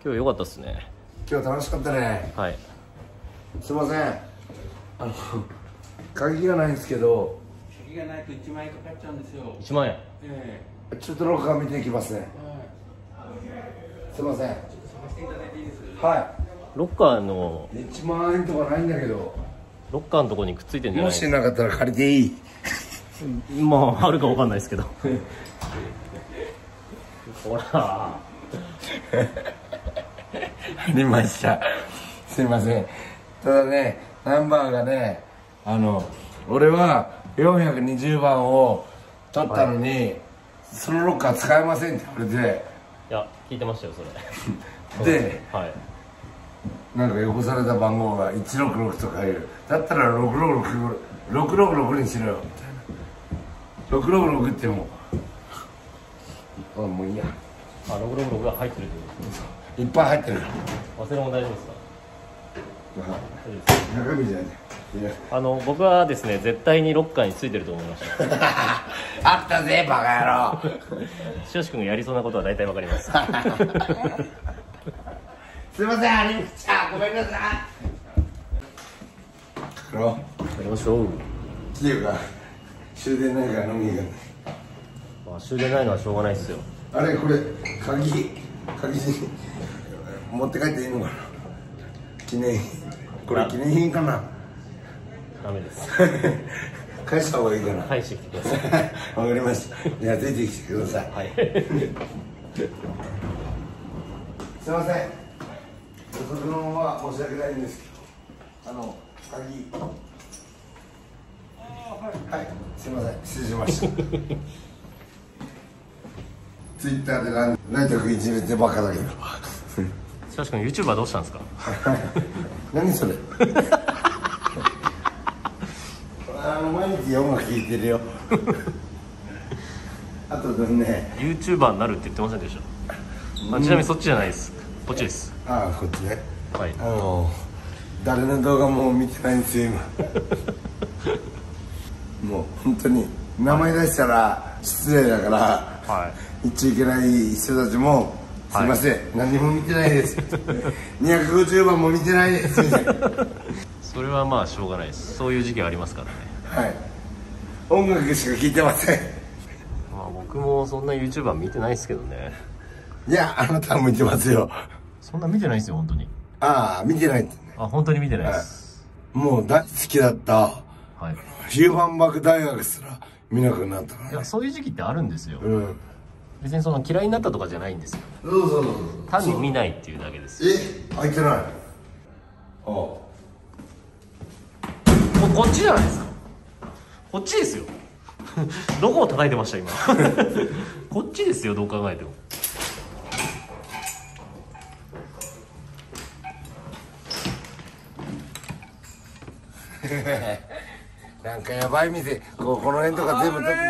今日良かったっすね。 今日楽しかったね。 はい。 すいません。鍵がないんですけど。 鍵がないと1万円かかっちゃうんですよ。 1万円。 ちょっとロッカー見ていきますね。すいません。 探していただいていいです。 はロッカーのい。1万円とかないんだけど。 ロッカーのところにくっついてんじゃない？ もしなかったら借りていい？ まああるかわかんないですけど。ほら。 ありました。すいません。ただね、ナンバーがね、俺は420番を取ったのに、はい、そのロッカー使えませんって言われて。 いや、聞いてましたよ、それ。 で、 はい。 なんかよこされた番号が166とかいう。だったら666にしろよ、みたいな。666ってもう、もういいや。 あ、666が入ってるってことですか？ いっぱい入ってる。 忘れ物大丈夫ですか？ 中身じゃない。 僕はですね、絶対にロッカーについてると思いました。 あったぜ、バカ野郎。 しおし君がやりそうなことは大体わかります。 すいません、有口ちゃん、ごめんなさい。やりましょう。 っていうか、終電ないから飲みに行かない。 まあ、終電ないのはしょうがないですよ。 あれ、これ、鍵持って帰っていいのかな。記念品。これ記念品かな。 ダメです。 返した方がいいかな。 返してきてください。 わかりました。じゃあ、ついてきてください。 はい。 すいません。遅くのまま申し訳ないんですけど、鍵。はい、すいません、失礼しました。ツイッターで成田君いじめてバカだけど。 しかしくん YouTuber どうしたんですか？ 何それ。毎日音楽聴いてるよ。あとでね、 YouTuber になるって言ってませんでした？ちなみにそっちじゃないです。こっちです。 ああ、こっちね。 はい。 誰の動画も見てないんですよ今。もう本当に名前出したら失礼だから、はい、言っちゃいけない人たちもすいません、はい、何も見てないです。250番も見てないですみたいな。 それはまあしょうがないです。そういう時期ありますからね。 はい。音楽しか聴いてません。 まあ僕もそんな YouTuber 見てないですけどね。 いや、あなたは見てますよ。 そんな見てないですよ、本当に。 ああ、見てないってね。 あ、本当に見てないです。 はい、もう大好きだった、はい、ヒューマンバック大学すら見なくなったから、ね。 いや、そういう時期ってあるんですよ。うん。別にその嫌いになったとかじゃないんですよ。 そう単に見ないっていうだけです。 開いてない。ああ。 こっちじゃないですか。こっちですよ。どこを叩いてました今。こっちですよ、どう考えても。 なんかやばい店、この辺とか全部取って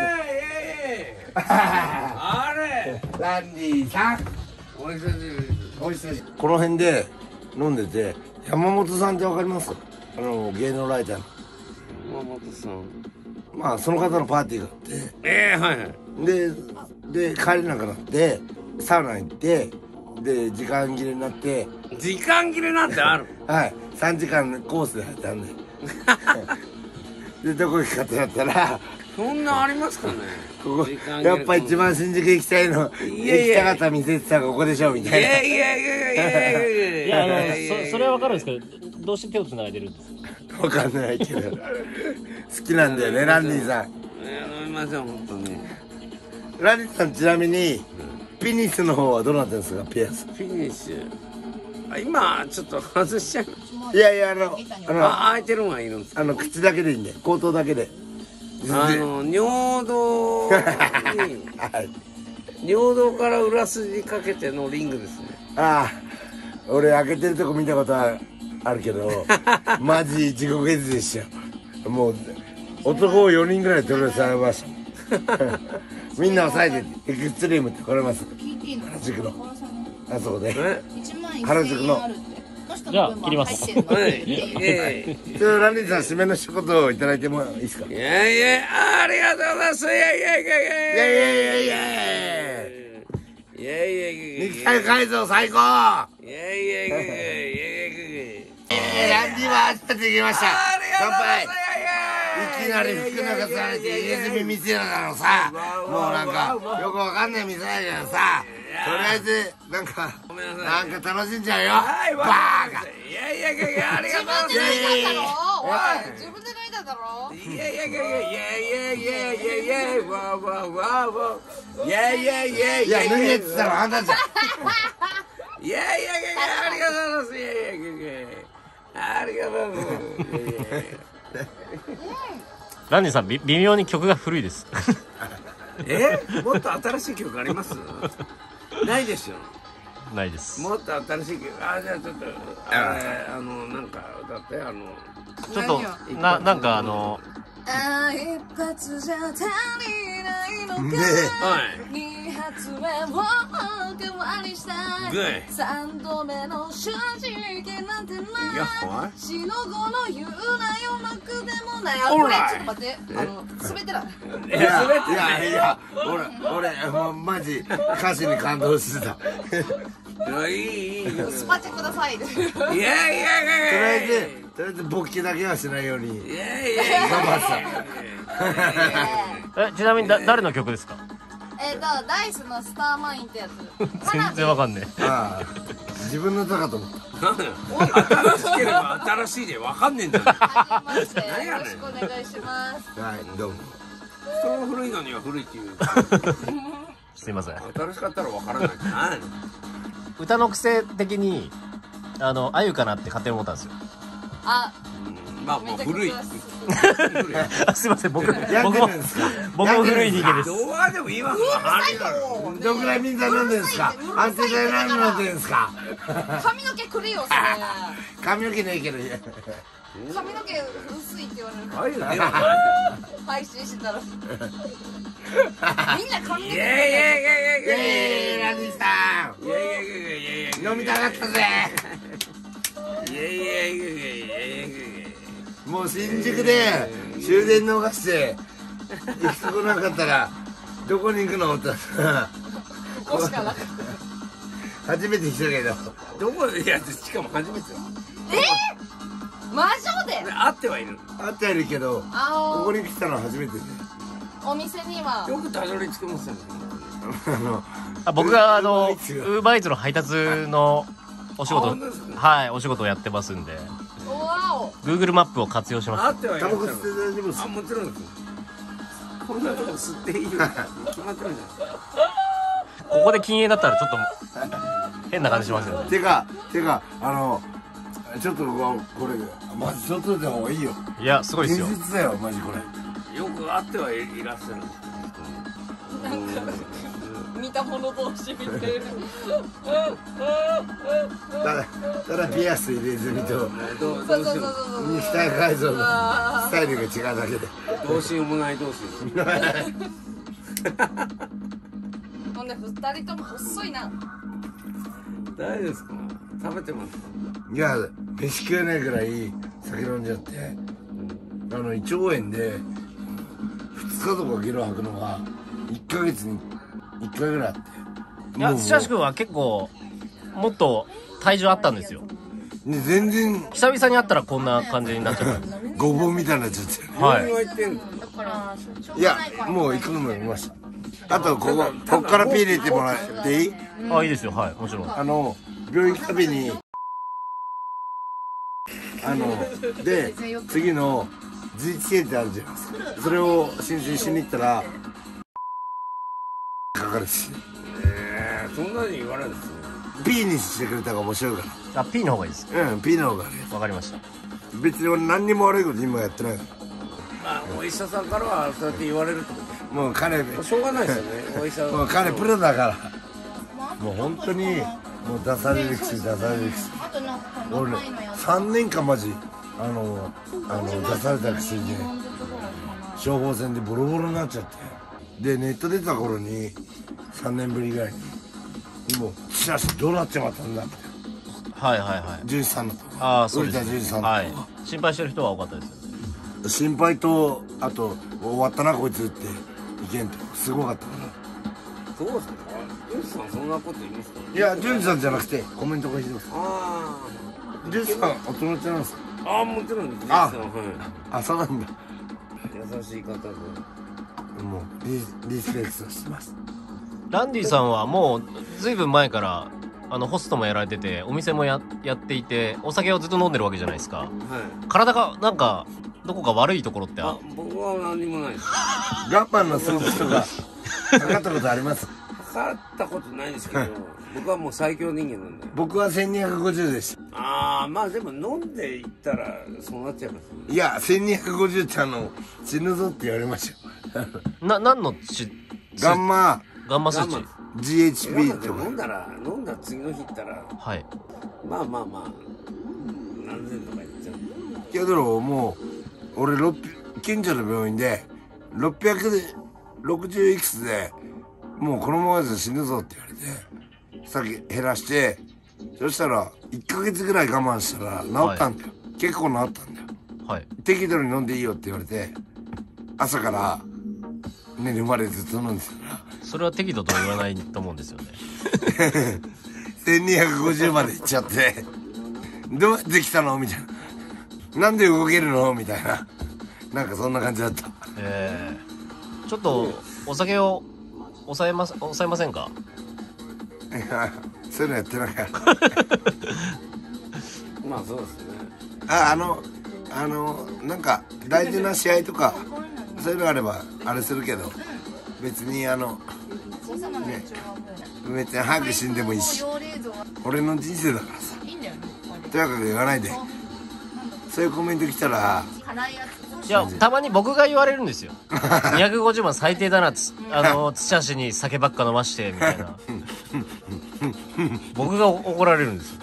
あれランディさん、お久しぶり。この辺で飲んでて、山本さんってわかります？芸能ライターの山本さん。 まあその方のパーティーがあって、はいはい。で帰れなくなってサウナ行って、で時間切れになって。 時間切れなんてある？ はい、3時間コースで入ったんで。でどこ行くかってなったら、 そんなありますかね。 ここやっぱ一番新宿行きたいの、行きたかった店って言ったらここでしょみたいな。 いやそれはわかるんですけど、どうして手をつないでるんですか？ わかんないけど好きなんだよね、ランディさん。 飲みません本当に。 ランディさん、ちなみにピニスの方はどうなってるんですか？ピアス。 ピニス今ちょっと外しちゃう。 いやいや、 開いてるのがいるんです。 口だけでいいんで、口頭だけで。 尿道に、はい、尿道から裏筋かけてのリングですね。 ああ、俺開けてるとこ見たことはあるけどマジ地獄絵図でしたよ。もう男を4人ぐらい取りされましたみんな押さえてエクストリームって来れます？原宿のあそこで原宿の。 じゃあ切ります。はい。 ランディさん、締めの一言をいただいてもいいですか？ いやいや、ありがとうございます。いやいやいやいやいやいやいやいやい肉体改造最高。ランディは初めてきました。乾杯。いきなり服脱がされて入れ墨見せるだろさ。もうなんかよくわかんない店だけどさ、とりあえずなんか楽しんじゃうよ。バーカ。 ありがとうございます。自分で脱いだだろ。いや脱げって言ったらあんたじゃん。 ありがとうございます。ありがとうございます。 ランディさん微妙に曲が古いです。 もっと新しい曲あります？ないでしょ。 ないです。 もっと新しい曲。じゃあちょっとなんか歌ってちょっとなんか一発じゃ足りないのか。二発目をおかわりしたい。三度目の正直なんてない。死の後の言うなよなくでもない。これちょっと待って、滑ってない。 いや俺もうマジ歌詞に感動してた。 いいスパチャください。 とりあえず勃起だけはしないように頑張ってた。 ちなみに誰の曲ですか？ ダイスのスターマインってやつ。 全然わかんねえ。 自分の歌かと思った。 新しければ新しいでわかんねえんだよ。 はじめまして。よろしくお願いします。 はい、どうも。 人が古いのには古いっていう。 すいません。 新しかったらわからないじゃない。 歌の癖的にあゆかなって勝手に思ったんですよ。 まあ古い。 すいません、僕も古い人間です。 どうでも言います。 どんぐらいみんな飲んでんすか？安定剤何飲んでんすか？ 髪の毛くれよそれ。 髪の毛ねえけど。 髪の毛薄いって言われる。配信してたら。みんな髪の毛。 ランディさん。飲みたかったぜ。もう新宿で終電逃して行くとこなかったらどこに行くのってここしかなかった。 初めて来たけど。 どこでやってしかも初めて。 魔女で会ってはいる。 会ってはいるけどここに来たのは初めてで。 お店にはよくたどり着けますよね。 僕がウーバーイーツの配達のお仕事をやってますんで、Google マップを活用しました。 会ってはいる。 タバコ吸って大丈夫ですか？ もちろんです。こんなとこ吸っていいよ。決まってるじゃないですか。 ここで禁煙だったらちょっと変な感じしますよね。 てかちょっとこれマジ外出た方がいいよ。 いやすごいですよ。 現実だよマジこれ。 よく会ってはいらっしゃる。 見た者同士見てる。 ただピアス入れずにと肉体改造のスタイルが違うだけで。 どうしようもない同士。 ほんで2人とも細いな。 大丈夫ですか？食べてますか？ いや飯食えないぐらい酒飲んじゃって胃腸炎で2日とかゲロ吐くのが1ヶ月に1回ぐらいあって。 いや土橋君は結構もっと体重あったんですよ。 ね、全然久々に会ったらこんな感じになっちゃう。 ごぼうみたいになっちゃって。 はい。 いやもう行くのも見ました。あとこっからピー入れてもらっていい？ あ、いいですよ。はい、もちろん。 病院行くたびにで次の11系ってあるじゃないですか。それを申請しに行ったらかかるし。 そんなに言われるんですね。 P にしてくれた方が面白いかあ、P の方がいいです。 ら。P の方がね。 わかりました。 別に俺何にも悪いこと今やってないかお医者さんからはそうやって言われるってこら。もう彼としょうがないですよね。お医者もう彼プロだからもう本当にもう出される薬出される薬。俺ね3年間マジ出された薬で処方箋でボロボロになっちゃって、でネット出た頃に3年ぶりぐらいにもうしかしどうなっちまったんだって。 はいはいはい。 純一さんのとああ、そうです、 ね。純一さんの、 はい。心配してる人は多かったですよね。 心配とあと終わったなこいつって意見とすごかったかそうですか。ジュンさんそんなこと言いますか。 いや、ジュンさんじゃなくてコメントがしてます。 あジュンさんお友達なんですか。 あ、もちろんです。 あ、そうなんだ。 優しい方で。 もうリスペクトしてます。 ランディさんはもうずいぶん前からホストもやられてて、お店もやっていて、お酒をずっと飲んでるわけじゃないですか。はい。体がなんかどこか悪いところって僕は何もないです。 ガンマンの数値とか測ったことあります？ 測ったことないですけど、僕はもう最強人間なんで。僕は1250でした。 ああ、まあでも飲んでいったらそうなっちゃいます、 ね。いや、1250って死ぬぞって言われましたよ。 何のガンマ数値 GHP って飲んだ次の日行ったら、 はい。 まあ何千とかいっちゃう。 けどもう俺近所の病院で660いくつでもうこのままじゃ死ぬぞって言われて、さっき減らして、そしたら1ヶ月ぐらい我慢したら治ったんだよ、はい、結構治ったんだよ、はい、適度に飲んでいいよって言われて、朝から寝るまでずっと飲んでたから。 それは適度とは言わないと思うんですよね。 1250までいっちゃってどうやって来たのみたいな、なんで動けるのみたいな、なんかそんな感じだった。 ちょっとお酒を抑えませんか。 いや、そういうのやってないから。 まあそうですね。 なんか大事な試合とかそういうのあればあれするけど、別にね、別に早く死んでもいいし、俺の人生だからさ、とやかく言わないで。そういうコメント来たら、 いや、たまに僕が言われるんですよ。250万最低だな、土橋に酒ばっか飲ましてみたいな。僕が怒られるんですよ。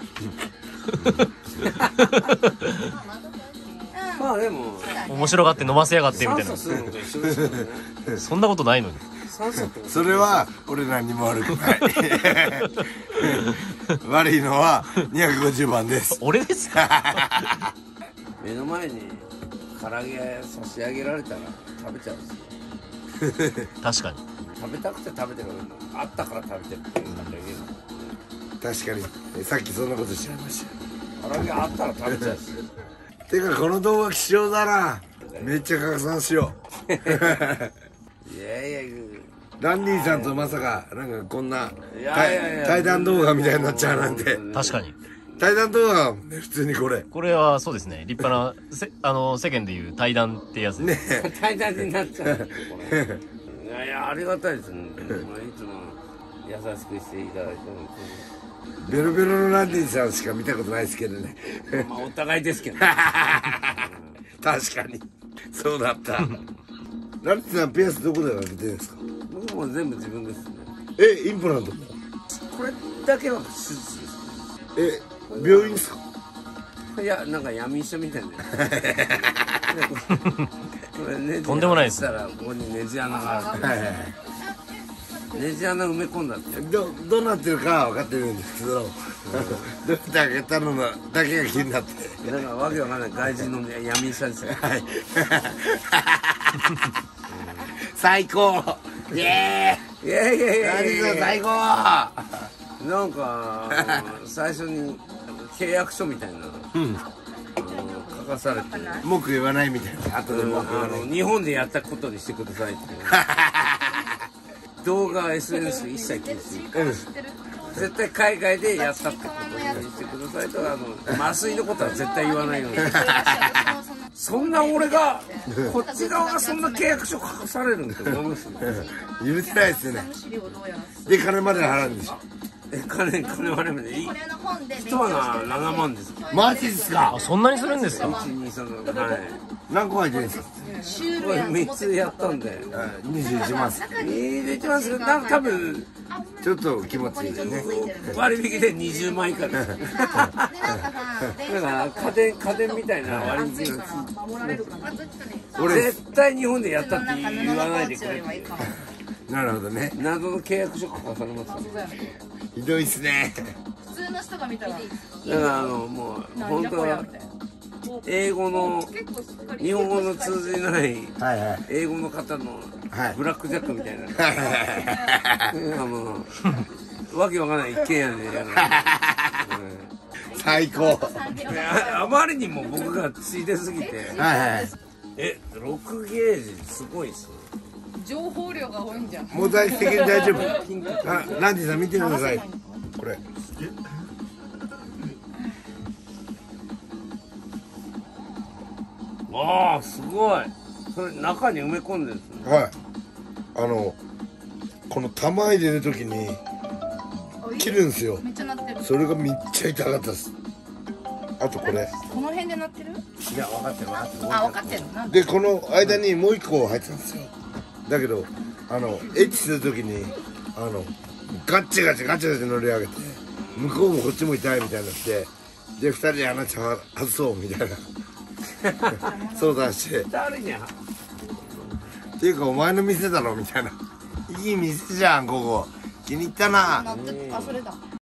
まあでも面白がって飲ませやがってみたいな。そんなことないのに。 それは俺何も悪くない。悪いのは250番です。 俺ですか。 目の前に唐揚げ差し上げられたら食べちゃうんですよ。 確かに食べたくて食べてるのあったから食べてるっていう方言うの。 確かにさっきそんなことしちゃいました。 唐揚げあったら食べちゃうし。 てかこの動画貴重だな。めっちゃ拡散しよう。いやランディさんとまさかなんかこんな対談動画みたいになっちゃうなんて。 確かに対談動画ね、普通にこれはそうですね、立派な世間でいう対談ってやつね。 対談になっちゃう。いやありがたいですね。いつも優しくしていただいて。 ベロベロのランディさんしか見たことないですけどね。 まあお互いですけど。 確かにそうだった。ランディさんピアスどこで開けてるんですか？ 僕も全部自分ですね。 インプラントも？ これだけは手術です。 病院ですか？ いや、なんか闇医者みたいな。 とんでもないです。 そしたらここにネジ穴があって。ネジ穴埋め込んだって。 どうなってるかは分かってるんですけど、どうやって開けたのだけが気になって。 だからわけわかんない外人の闇医者ですよ。はい。 最高。イエーイ。 いやいやいや。 何が最高。 なんか最初に契約書みたいなの、書かされて、 文句言わないみたいな。後で文句言わない。 日本でやったことにしてくださいって。動画 SNS 一切禁止。絶対海外でやったってことにしてくださいと。麻酔のことは絶対言わないように。そんな俺がこっち側がそんな契約書書かされるんって思いますね。 許せないですね。で金まで払うんでしょ。 金割れまでいい。一話が7万です。 マジですか？ そんなにするんですか？ 1、2、3、はい。 何個入ってるんですか？ これ3つやったんで。 21万。 21万ですけど、なんか多分ちょっと気持ちいいですね。 割引で20万以下です。だから家電みたいな割引が俺絶対日本でやったって言わないでくれ。 なるほどね。 謎の契約書書かされますね。 ひどいっすね。 普通の人が見たら。 だからもう本当は英語の日本語の通じない英語の方のブラックジャックみたいな、わけわかんない一軒家で最高。 あまりにも僕がついですぎて、6ゲージすごいっすね。 情報量が多いんじゃん。 モザイク的に大丈夫。ランディさん見てください。これ。 ああ、すごい。それ中に埋め込んでるんですね。 はい。この玉入れる時に切るんですよ。 めっちゃ鳴ってる。 それがめっちゃ痛かったです。あとこれ。 この辺で鳴ってる？ いや、分かってる。 あ、分かってるな。 で、この間にもう一個入ってたんですよ。だけど、エッチする時に、ガッチガチ乗り上げて、向こうもこっちも痛いみたいになって、で、二人で話外そうみたいな。相談して。っていうか、お前の店だろみたいな。いい店じゃん、ここ。気に入ったな。 あ、それだ。